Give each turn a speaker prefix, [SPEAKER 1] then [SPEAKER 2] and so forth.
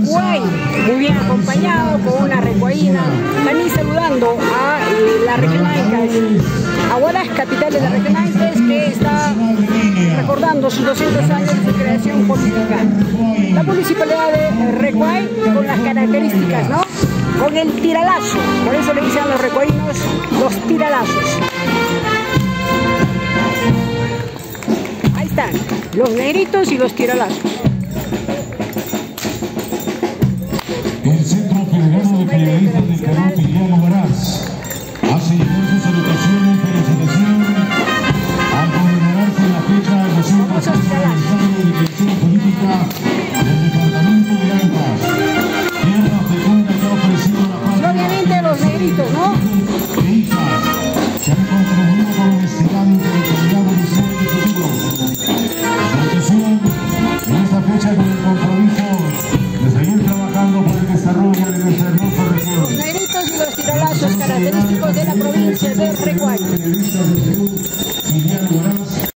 [SPEAKER 1] Recuay, muy bien acompañado con una recuaína, también saludando a la Requenaiques, a Huaraz, capital de la Requenaiques, que está recordando sus 200 años de creación política. La municipalidad de Recuay con las características, ¿no? Con el tiralazo, por eso le dicen a los recuaínos los tiralazos. Ahí están, los negritos y los tiralazos.
[SPEAKER 2] El Centro Federal de Periodistas del Perú, Miguel Huaraz, hace llegar su salutación y felicitación al conmemorarse la fecha 200 años de dirección política del departamento de Ancash, tierra fecunda que ha ofrecido la patria.
[SPEAKER 1] Obviamente los negritos, ¿no?
[SPEAKER 2] E hijas que han contribuido con honestidad, intelectualidad, evolución y futuro. Salutación en esta fecha con el compromiso de seguir trabajando por el desarrollo de nuestra hermosa región.
[SPEAKER 1] Los negritos y los tiralazos característicos de la provincia de Recuay.